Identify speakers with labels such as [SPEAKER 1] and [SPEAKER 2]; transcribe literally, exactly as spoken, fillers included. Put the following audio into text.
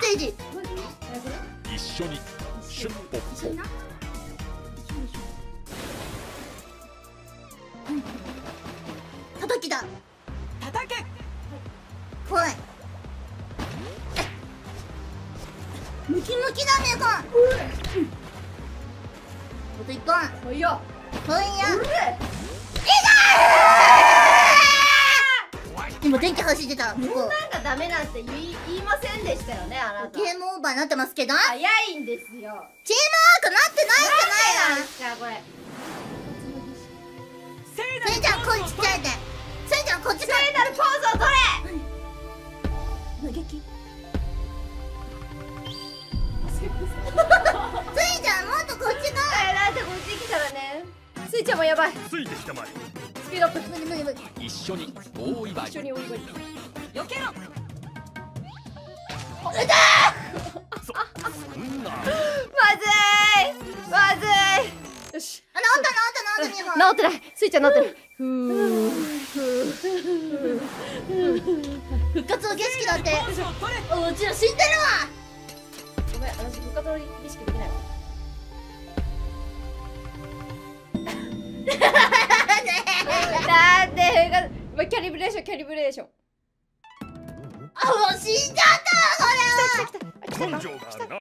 [SPEAKER 1] セージ。
[SPEAKER 2] 一緒にシュッポッ
[SPEAKER 1] 一緒にな。叩きだ。
[SPEAKER 3] 叩け。
[SPEAKER 1] 来い。ムキムキだね、こん。あと一本。
[SPEAKER 3] ほいよ。
[SPEAKER 1] ほいや。今電気走ってた。向こう。
[SPEAKER 3] なんかダメなんて言い言いませんでしたよね、あなた。
[SPEAKER 1] ゲームオーバーになってますけど。
[SPEAKER 3] 早いんですよ。
[SPEAKER 1] チームワークなってないんじゃないの。
[SPEAKER 3] じゃあこれ。
[SPEAKER 1] せいちゃん、こっちちっちゃいで。せいちゃん、こっち。
[SPEAKER 3] 聖なるポーズを取れ。
[SPEAKER 1] 無撃。せいちゃん、もっとこっちが。
[SPEAKER 3] え、だってこっち来たらね。スイちゃんもやばい。
[SPEAKER 2] ついてきたまえ。
[SPEAKER 3] スピードアップ。
[SPEAKER 1] 無理無理無理。
[SPEAKER 2] 一緒に大祝い。
[SPEAKER 3] 一緒にお祝い。避けろ。
[SPEAKER 1] うだ
[SPEAKER 2] そんな
[SPEAKER 3] まずい。まずい。よし。
[SPEAKER 1] ー。あ、治った治った治ったにほん。
[SPEAKER 3] 治ってない。スイちゃん治ってない。ふう。
[SPEAKER 1] 復活の儀式だって。
[SPEAKER 3] ポーズを取れ。
[SPEAKER 1] おうちら死んでるわ。
[SPEAKER 3] ごめん、私復活の儀式できないわ。なんで復活、まキャリブレーションキャリブレーション。
[SPEAKER 1] あ、もう死んじゃったわこれは。
[SPEAKER 3] 来た来た来た。
[SPEAKER 2] 根性があるな。